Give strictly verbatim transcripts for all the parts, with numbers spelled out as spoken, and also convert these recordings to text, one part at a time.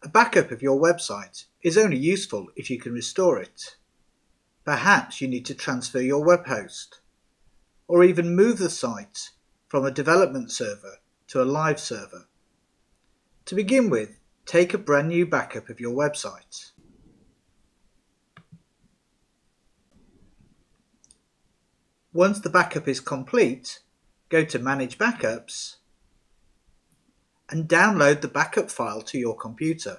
A backup of your website is only useful if you can restore it. Perhaps you need to transfer your web host, or even move the site from a development server to a live server. To begin with, take a brand new backup of your website. Once the backup is complete, go to Manage Backups and download the backup file to your computer.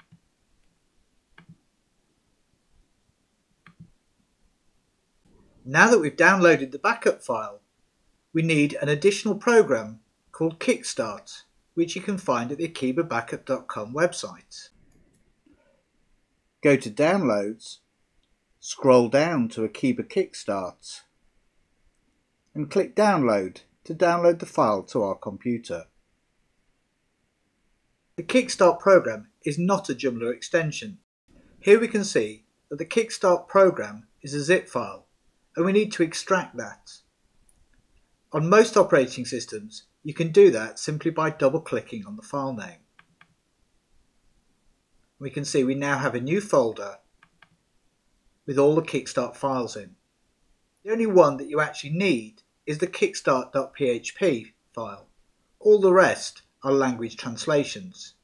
Now that we've downloaded the backup file, we need an additional program called Kickstart, which you can find at the akiba backup dot com website. Go to Downloads, scroll down to Akiba Kickstart, and click Download to download the file to our computer. The Kickstart program is not a Joomla extension. Here we can see that the Kickstart program is a zip file, and we need to extract that. On most operating systems, you can do that simply by double-clicking on the file name. We can see we now have a new folder with all the Kickstart files in. The only one that you actually need is the kickstart dot p h p file. All the rest are language translations.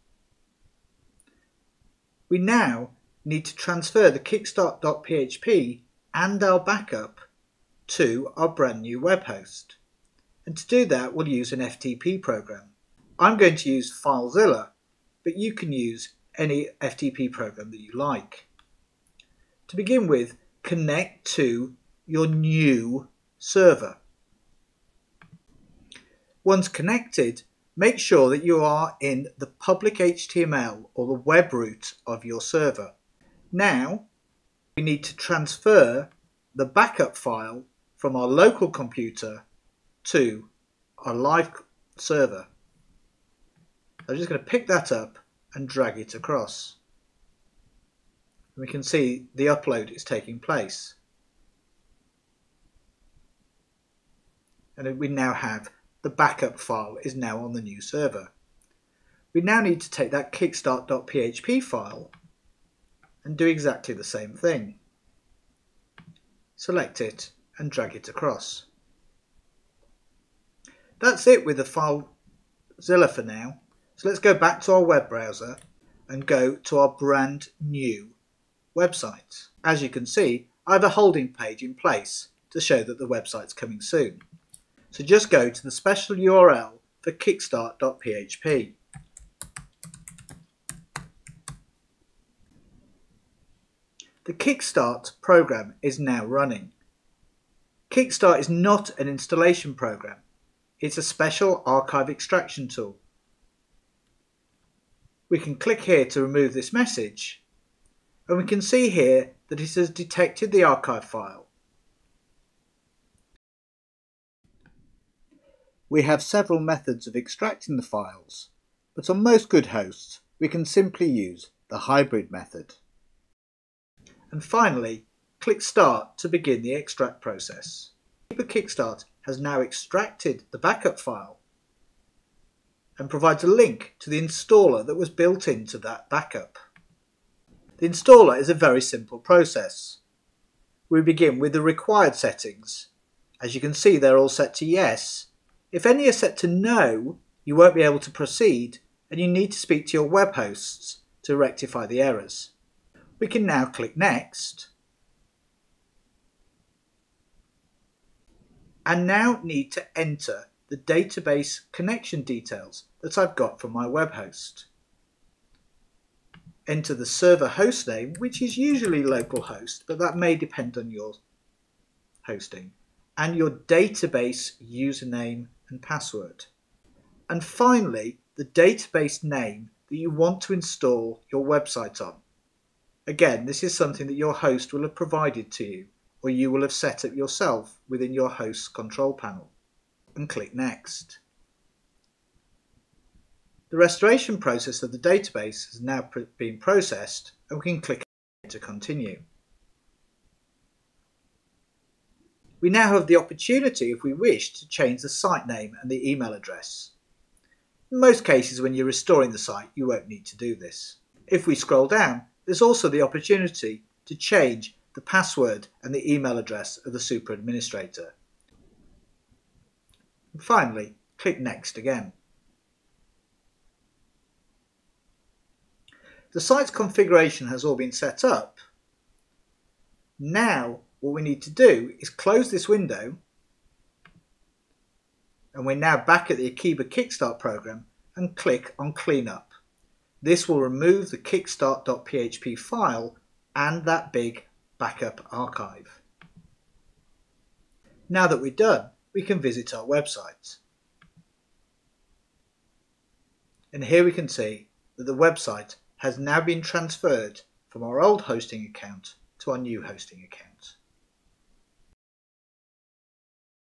We now need to transfer the kickstart dot p h p and our backup to our brand new web host. And to do that, we'll use an F T P program. I'm going to use FileZilla, but you can use any F T P program that you like. To begin with, connect to your new server. Once connected, make sure that you are in the public H T M L or the web root of your server. Now, we need to transfer the backup file from our local computer to our live server. I'm just going to pick that up and drag it across. We can see the upload is taking place. And we now have the backup file is now on the new server. We now need to take that kickstart dot p h p file and do exactly the same thing. Select it and drag it across. That's it with the FileZilla for now. So let's go back to our web browser and go to our brand new website. As you can see, I have a holding page in place to show that the website's coming soon. So just go to the special U R L for kickstart dot p h p. The Kickstart program is now running. Kickstart is not an installation program. It's a special archive extraction tool. We can click here to remove this message, and we can see here that it has detected the archive file. We have several methods of extracting the files, but on most good hosts we can simply use the hybrid method. And finally, click Start to begin the extract process. Akiba Kickstart has now extracted the backup file and provides a link to the installer that was built into that backup. The installer is a very simple process. We begin with the required settings. As you can see, they're all set to yes. If any are set to no, you won't be able to proceed and you need to speak to your web hosts to rectify the errors. We can now click Next and now need to enter the database connection details that I've got from my web host. Enter the server host name, which is usually localhost, but that may depend on your hosting, and your database username and password. And finally, the database name that you want to install your website on. Again, this is something that your host will have provided to you, or you will have set up yourself within your host's control panel. And click Next. The restoration process of the database has now been processed, and we can click to continue. We now have the opportunity, if we wish, to change the site name and the email address. In most cases, when you're restoring the site, you won't need to do this. If we scroll down, there's also the opportunity to change the password and the email address of the super administrator. And finally, click Next again. The site's configuration has all been set up. Now what we need to do is close this window, and we're now back at the Akiba Kickstart program, and click on Cleanup. This will remove the kickstart dot P H P file and that big backup archive. Now that we're done, we can visit our website. And here we can see that the website has now been transferred from our old hosting account to our new hosting account.